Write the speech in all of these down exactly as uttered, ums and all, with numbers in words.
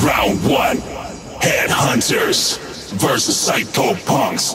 Round one, Headhunters versus Psychopunks.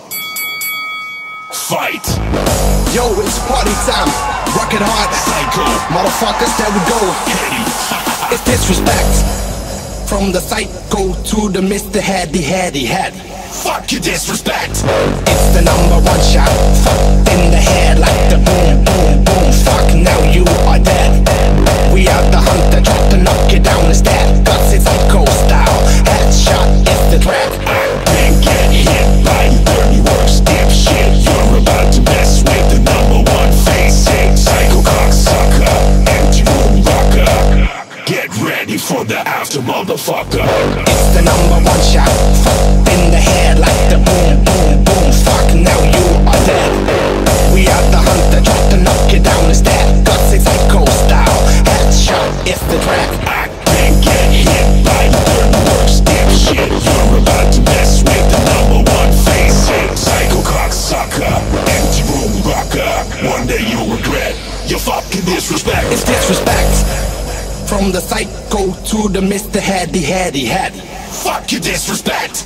Fight! Yo, it's party time, rock it hard. Psycho Motherfuckers, there we go. Heady. It's disrespect. From the psycho to the Mister Heady, Heady, Heady. Fuck your disrespect. It's the number one shot. Fuck in the head like the boom, boom, boom. Fuck, now you are dead. We are the hunter, try to knock you down instead. Cause it's psycho style. Headshot is the track. I can't get hit by dirty works, dipshit. You're about to mess with the number one face it. Psycho cocksucker, empty room rocker. Get ready for the after, motherfucker. It's the number one shot. Fuck in the head like the boom, boom, boom. Fuck, now you are dead. We are the hunter, try to knock you down instead. Cause it's psycho style. Headshot is the track. I can't get hit by dirty works, dipshit. You're about to mess with the number one face it. Psycho cocksucker, empty room rocker. One day you'll regret your fucking disrespect. It's disrespect. From the psycho to the Mister Heady, Heady, Heady. Fuck your disrespect.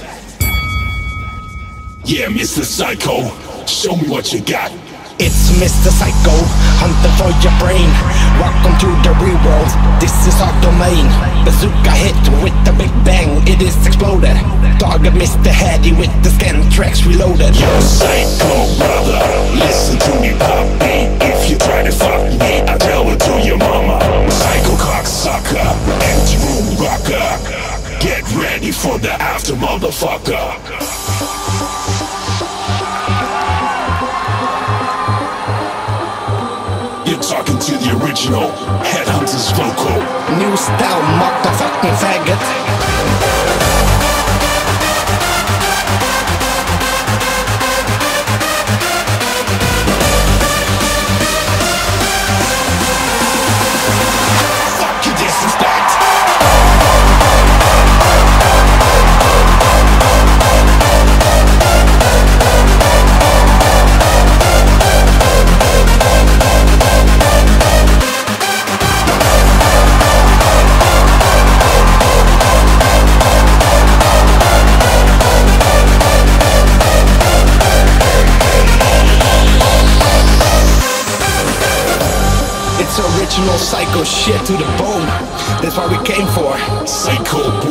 Yeah, Mister Psycho, show me what you got. It's Mister Psycho, hunter for your brain. Welcome to the real world, this is our domain. Bazooka hit with the big bang, it is exploded. Target Mister Heady with the scan tracks reloaded. Yo, Psycho brother, listen to me, puppy. If you try to fuck me, I'll tell it to your mama. Psycho cocksucker, empty room rocker. Get ready for the after, motherfucker. You're talking to the original Headhunters vocal. New style, motherfucking faggot. Fuck your disrespect. It's original psycho shit to the bone. That's what we came for. Psycho